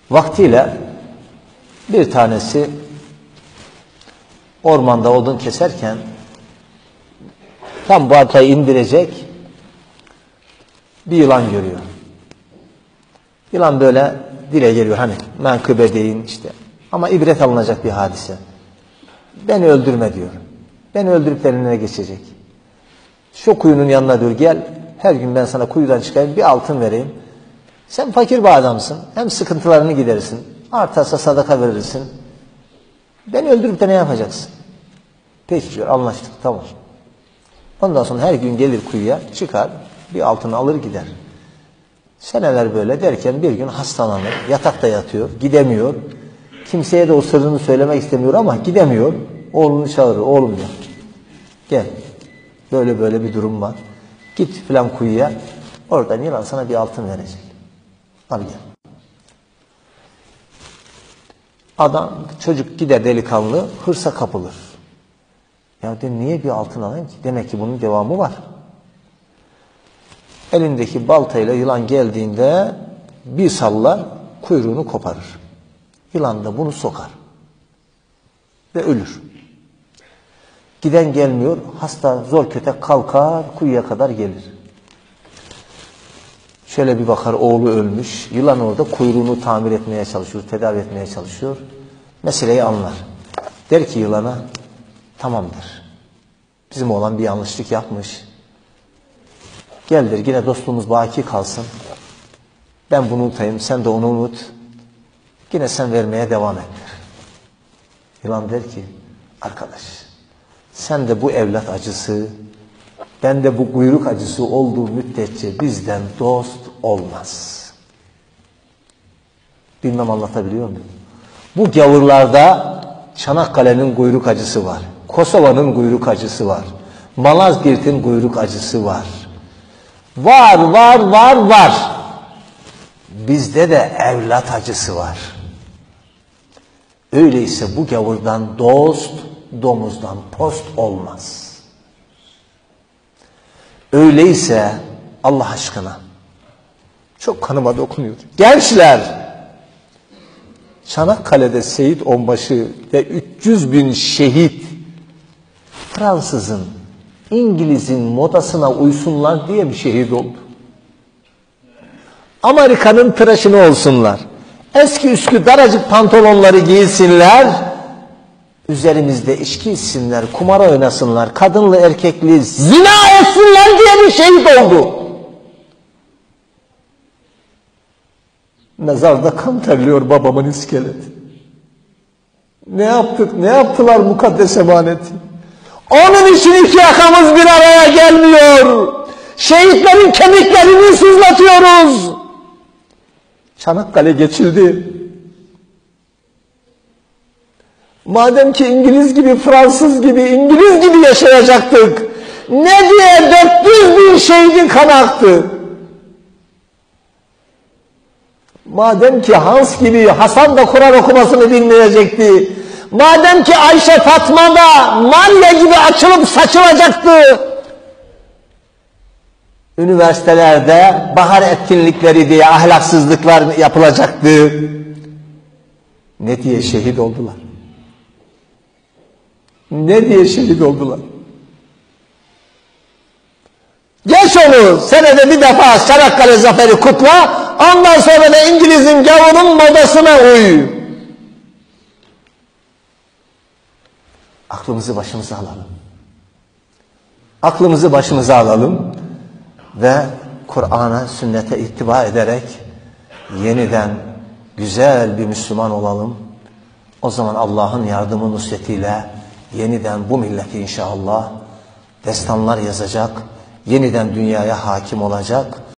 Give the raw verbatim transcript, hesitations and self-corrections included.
Vaktiyle bir tanesi ormanda odun keserken tam baltayı indirecek, bir yılan görüyor. Yılan böyle dile geliyor, hani menkıbe deyin işte. Ama ibret alınacak bir hadise. Beni öldürme diyor. Beni öldürüp eline geçecek. Şu kuyunun yanına dur, gel. Her gün ben sana kuyudan çıkayım, bir altın vereyim. Sen fakir bir adamsın. Hem sıkıntılarını giderirsin. Artarsa sadaka verirsin. Beni öldürüp de ne yapacaksın? Peki diyor, anlaştık, tamam. Ondan sonra her gün gelir kuyuya, çıkar, bir altını alır gider. Seneler böyle derken bir gün hastalanır, yatakta yatıyor, gidemiyor. Kimseye de o sırrını söylemek istemiyor ama gidemiyor. Oğlunu çağırır, oğlum diyor. Gel, böyle böyle bir durum var. Git filan kuyuya, oradan yılan sana bir altın verecek. Al gel. Adam, çocuk gider delikanlı, hırsa kapılır. Ya de niye bir altın alayım ki? Demek ki bunun devamı var. Elindeki baltayla yılan geldiğinde bir sallar, kuyruğunu koparır. Yılan da bunu sokar. Ve ölür. Giden gelmiyor, hasta zor kötek kalkar, kuyuya kadar gelir. Şöyle bir bakar, oğlu ölmüş. Yılan orada kuyruğunu tamir etmeye çalışıyor, tedavi etmeye çalışıyor. Meseleyi anlar. Der ki yılana, tamamdır. Bizim oğlan bir yanlışlık yapmış. Geldir, yine dostluğumuz baki kalsın. Ben bunu unutayım, sen de onu unut. Yine sen vermeye devam et. Yılan der ki, arkadaş, sen de bu evlat acısı, ben de bu kuyruk acısı olduğu müddetçe bizden dost olmaz. Bilmem anlatabiliyor muyum? Bu gavurlarda Çanakkale'nin kuyruk acısı var. Kosova'nın kuyruk acısı var. Malazgirt'in kuyruk acısı var. Var, var, var, var. Bizde de evlat acısı var. Öyleyse bu gavurdan dost, domuzdan post olmaz. Öyleyse Allah aşkına, çok kanıma dokunuyor. Gençler, Çanakkale'de Seyit Onbaşı ve üç yüz bin şehit Fransızın, İngiliz'in modasına uysunlar diye mi şehit oldu? Amerika'nın tıraşını olsunlar. Eski üskü daracık pantolonları giysinler. Üzerimizde içki içsinler, kumara oynasınlar, kadınlı erkekli zina etsinler diye bir şehit oldu. Mezarda kan terliyor babamın iskeleti. Ne yaptık, ne yaptılar mukaddes emaneti? Onun için iki yakamız bir araya gelmiyor. Şehitlerin kemiklerini sızlatıyoruz. Çanakkale geçildi. Madem ki İngiliz gibi, Fransız gibi, İngiliz gibi yaşayacaktık, ne diye dört yüz bin şehidin kanı aktı? Madem ki Hans gibi Hasan da Kur'an okumasını bilmeyecekti, madem ki Ayşe Fatma da Maria gibi açılıp saçılacaktı, üniversitelerde bahar etkinlikleri diye ahlaksızlıklar yapılacaktı, ne diye şehit oldular? Ne diye şehit oldular? Geç onu, senede bir defa Çanakkale zaferi kutla, ondan sonra da İngiliz'in gavurun modasına uy. Aklımızı başımıza alalım. Aklımızı başımıza alalım ve Kur'an'a, sünnete ittiba ederek yeniden güzel bir Müslüman olalım. O zaman Allah'ın yardımı nusretiyle yeniden bu milleti inşallah destanlar yazacak, yeniden dünyaya hakim olacak.